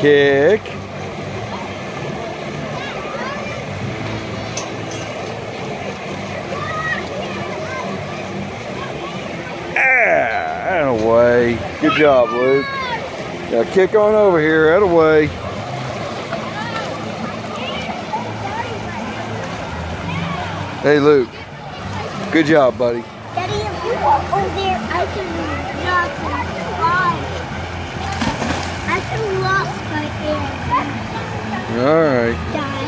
Kick. And away. Good job, Luke. Now kick on over here. And away. Hey, Luke. Good job, buddy. Daddy, if you walk over there, I can not fly. I can lost my air. All right. Dad.